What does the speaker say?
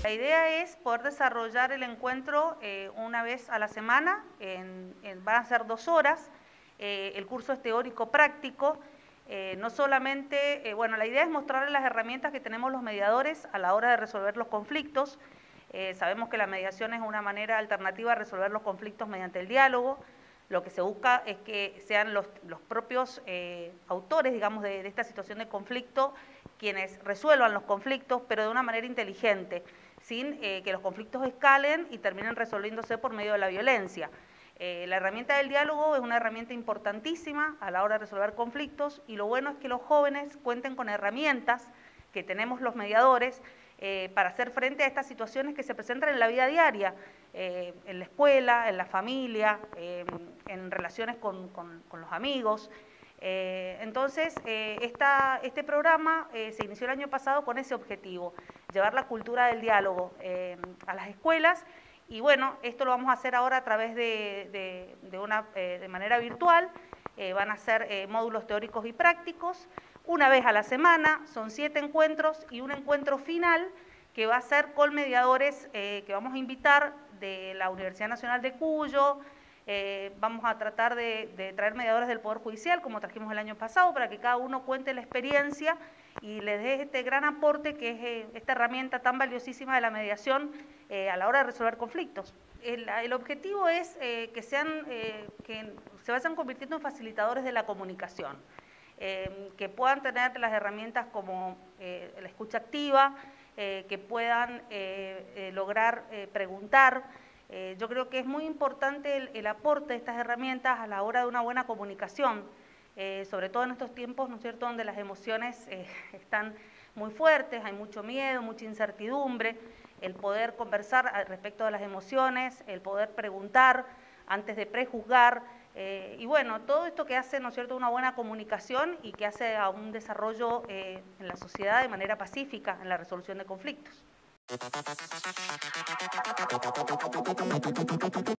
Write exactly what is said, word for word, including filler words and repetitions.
La idea es poder desarrollar el encuentro eh, una vez a la semana, en, en, van a ser dos horas, eh, el curso es teórico práctico, eh, no solamente, eh, bueno, la idea es mostrarles las herramientas que tenemos los mediadores a la hora de resolver los conflictos. Eh, sabemos que la mediación es una manera alternativa de resolver los conflictos mediante el diálogo. Lo que se busca es que sean los, los propios eh, autores, digamos, de, de esta situación de conflicto quienes resuelvan los conflictos, pero de una manera inteligente, sin eh, que los conflictos escalen y terminen resolviéndose por medio de la violencia. Eh, la herramienta del diálogo es una herramienta importantísima a la hora de resolver conflictos y lo bueno es que los jóvenes cuenten con herramientas que tenemos los mediadores eh, para hacer frente a estas situaciones que se presentan en la vida diaria, eh, en la escuela, en la familia, eh, en relaciones con, con, con los amigos. Eh, entonces, eh, esta, este programa eh, se inició el año pasado con ese objetivo, llevar la cultura del diálogo eh, a las escuelas. Y bueno, esto lo vamos a hacer ahora a través de, de, de, una, eh, de manera virtual, eh, van a ser eh, módulos teóricos y prácticos, una vez a la semana, son siete encuentros y un encuentro final que va a ser con mediadores eh, que vamos a invitar de la Universidad Nacional de Cuyo. Eh, vamos a tratar de, de traer mediadores del Poder Judicial, como trajimos el año pasado, para que cada uno cuente la experiencia y les dé este gran aporte que es eh, esta herramienta tan valiosísima de la mediación eh, a la hora de resolver conflictos. El, el objetivo es eh, que, sean, eh, que se vayan convirtiendo en facilitadores de la comunicación, eh, que puedan tener las herramientas como eh, la escucha activa, eh, que puedan eh, eh, lograr eh, preguntar. Eh, yo creo que es muy importante el, el aporte de estas herramientas a la hora de una buena comunicación, eh, sobre todo en estos tiempos, ¿no es cierto?, donde las emociones eh, están muy fuertes, hay mucho miedo, mucha incertidumbre, el poder conversar al respecto de las emociones, el poder preguntar antes de prejuzgar, eh, y bueno, todo esto que hace, ¿no es cierto?, una buena comunicación y que hace a un desarrollo eh, en la sociedad de manera pacífica en la resolución de conflictos.